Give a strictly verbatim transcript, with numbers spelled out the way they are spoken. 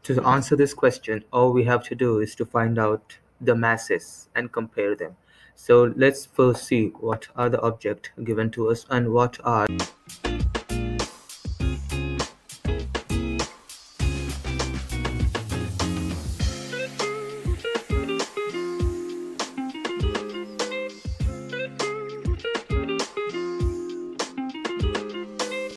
To answer this question, all we have to do is to find out the masses and compare them. So let's first see what are the objects given to us and what are